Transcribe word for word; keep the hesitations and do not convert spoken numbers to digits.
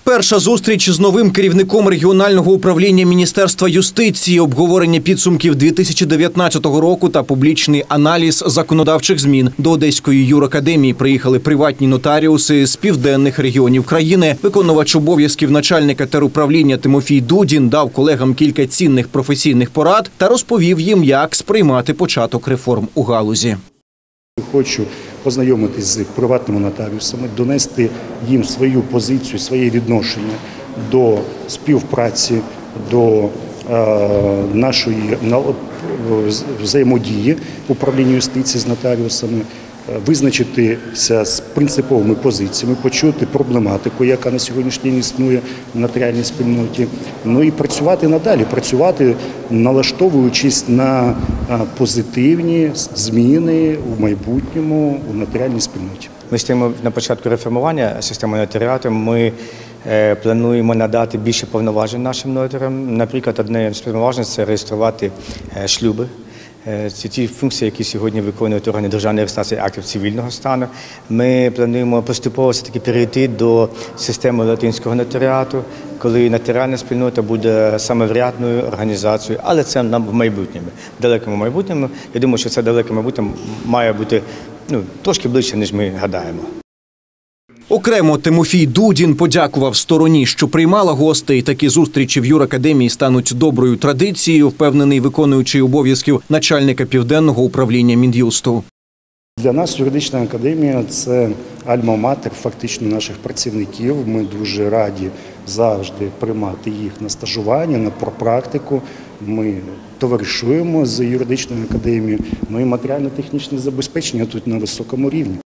Перша зустріч з новим керівником регіонального управління Міністерства юстиції, обговорення підсумків дві тисячі дев'ятнадцятого року та публічний аналіз законодавчих змін. До Одеської юракадемії приїхали приватні нотаріуси з південних регіонів країни. Виконувач обов'язків начальника теруправління Тимофій Дудін дав колегам кілька цінних професійних порад та розповів їм, як сприймати початок реформ у галузі. Хочу познайомитись з приватними нотаріусами, донести їм свою позицію, своє відношення до співпраці, до е, нашої взаємодії управління юстиції з нотаріусами, визначитися з принциповими позиціями, почути проблематику, яка на сьогоднішній день існує в нотаріальній спільноті, ну і працювати надалі, працювати, налаштовуючись на позитивні зміни у майбутньому у нотаріальній спільноті. Ми стоїмо на початку реформування системи нотаріату. Ми е, плануємо надати більше повноважень нашим нотарям. Наприклад, одне з повноважень – це реєструвати е, шлюби. Це ті функції, які сьогодні виконують органи державної реєстрації актів цивільного стану. Ми плануємо поступово все-таки перейти до системи латинського нотаріату, коли нотаріальна спільнота буде самоврядною організацією, але це нам в майбутньому, в далекому майбутньому. Я думаю, що це далеке майбутнє має бути ну, трошки ближче, ніж ми гадаємо. Окремо Тимофій Дудін подякував стороні, що приймала гостей. Такі зустрічі в юракадемії стануть доброю традицією, впевнений виконуючий обов'язків начальника Південного управління Мін'юсту. Для нас юридична академія – це альма-матер фактично наших працівників. Ми дуже раді завжди приймати їх на стажування, на практику. Ми товаришуємо з юридичною академією, ну і матеріально-технічне забезпечення тут на високому рівні.